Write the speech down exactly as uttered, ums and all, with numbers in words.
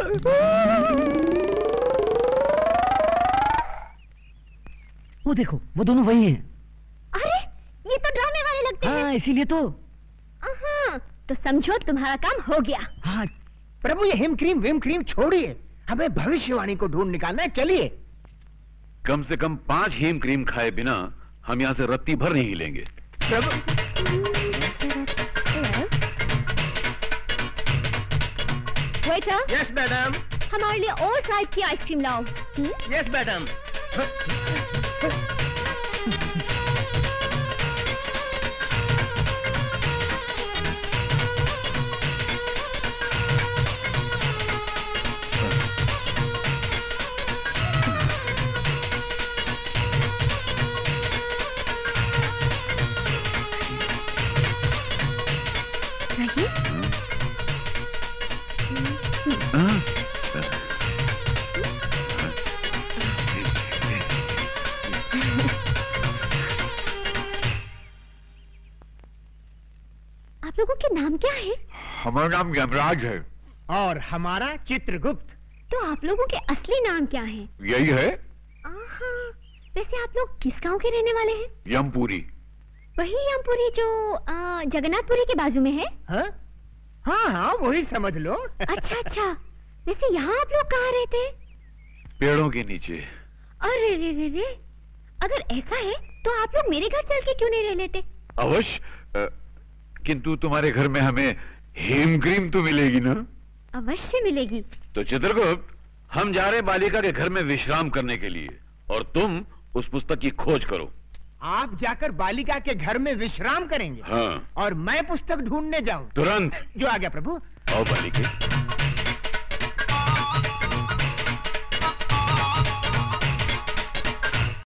वो देखो, वो दोनों वही हैं। अरे ये तो ड्रामे वाले लगते हैं। हाँ, इसीलिए तो। हाँ, तो समझो तुम्हारा काम हो गया। हाँ प्रभु, ये हिम क्रीम विम क्रीम छोड़िए, हमें भविष्यवाणी को ढूंढ निकालना है। चलिए। कम से कम पांच हिम क्रीम खाए बिना हम यहाँ से रत्ती भर नहीं हिलेंगे। प्रभु। वेटर। Yes madam. हमारे लिए और टाइप की आइसक्रीम लाओ। Yes madam. आप लोगों के नाम क्या है? हमारा नाम यमराज है। और हमारा चित्रगुप्त। तो आप लोगों के असली नाम क्या है? यही है। आहा, वैसे आप लोग किस गांव के रहने वाले हैं? यमपुरी। वही यमपुरी जो आ, जगन्नाथपुरी के बाजू में है? हाँ हाँ हाँ, वही समझ लो। अच्छा अच्छा, वैसे यहाँ आप लोग कहाँ रहते हैं? पेड़ों के नीचे। अरे रे रे रे, अगर ऐसा है तो आप लोग मेरे घर चल के क्यों नहीं रह लेते? अवश्य, किंतु तुम्हारे घर में हमें हेम क्रीम तो मिलेगी ना? अवश्य मिलेगी। तो चित्रगुप्त, हम जा रहे बालिका के घर में विश्राम करने के लिए, और तुम उस पुस्तक की खोज करो। आप जाकर बालिका के घर में विश्राम करेंगे? हाँ। और मैं पुस्तक ढूंढने जाऊं? तुरंत। जो आ गया प्रभु। आओ बालिके।